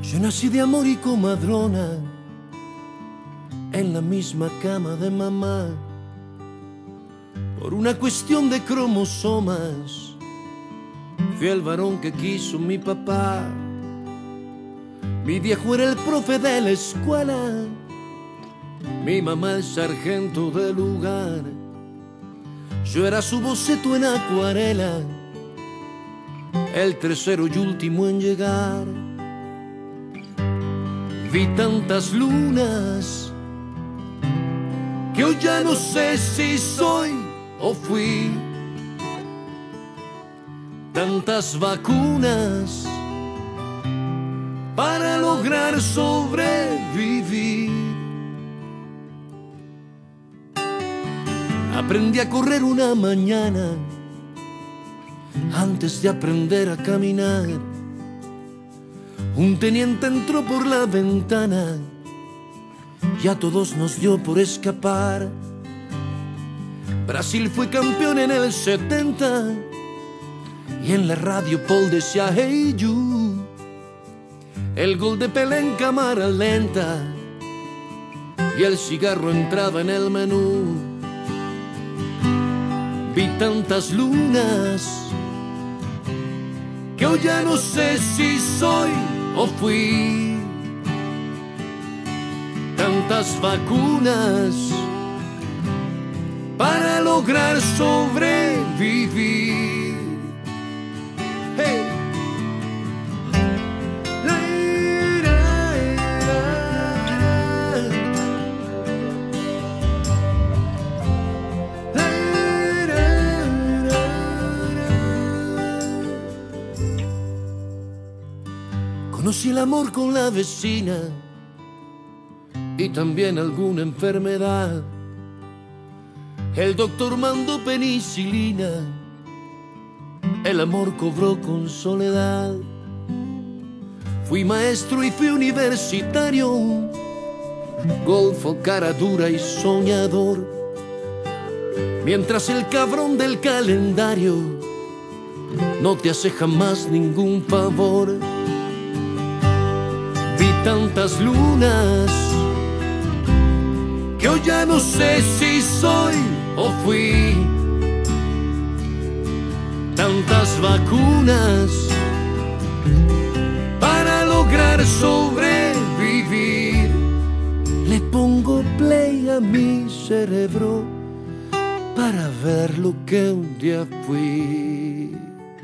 Yo nací de amor y comadrona en la misma cama de mamá. Por una cuestión de cromosomas fui el varón que quiso mi papá. Mi viejo era el profe de la escuela, mi mamá el sargento del lugar. Yo era su boceto en acuarela, el tercero y último en llegar. Vi tantas lunas que hoy ya no sé si soy o fui. Tantas vacunas para lograr sobrevivir. Aprendí a correr una mañana antes de aprender a caminar. Un teniente entró por la ventana y a todos nos dio por escapar. Brasil fue campeón en el 70 y en la radio Paul decía "Hey you". El gol de Pelé en cámara lenta y el cigarro entraba en el menú. Vi tantas lunas que hoy ya no sé si soy o fui. Tantas vacunas para lograr sobrevivir. Hey. Conocí el amor con la vecina y también alguna enfermedad. El doctor mandó penicilina, el amor cobró con soledad. Fui maestro y fui universitario, golfo, cara dura y soñador. Mientras el cabrón del calendario no te hace jamás ningún favor. Vi tantas lunas que hoy ya no sé si soy o fui. Tantas vacunas para lograr sobrevivir. Le pongo play a mi cerebro para ver lo que un día fui.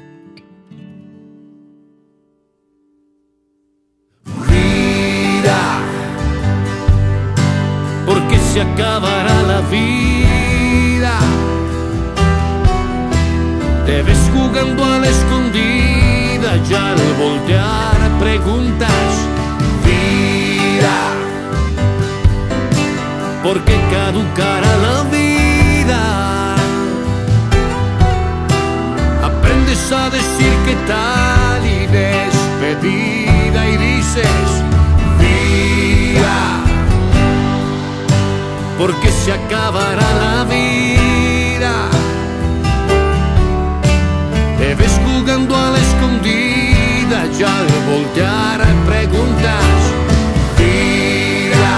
Porque se acabará la vida. Te ves jugando a la escondida y al voltear preguntas, vida, ¿por qué caducará la vida? Aprendes a decir qué tal y despedida y dices, vida, porque se acabará la vida. Te ves jugando a la escondida y al voltear preguntas, vida,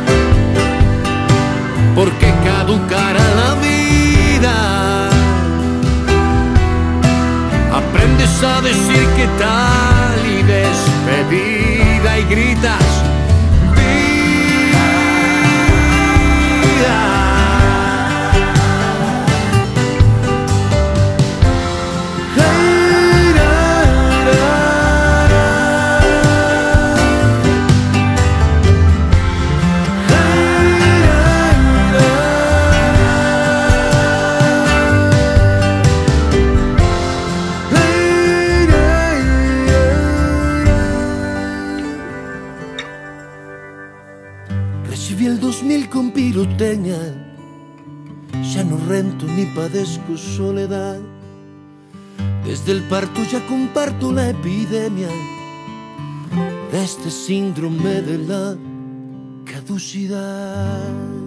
¿por qué caducará la vida? Aprendes a decir qué tal y despedida y gritas, recibí el 2000 con pirotecnia, ya no rento ni padezco soledad. Desde el parto ya comparto la epidemia de este síndrome de la caducidad.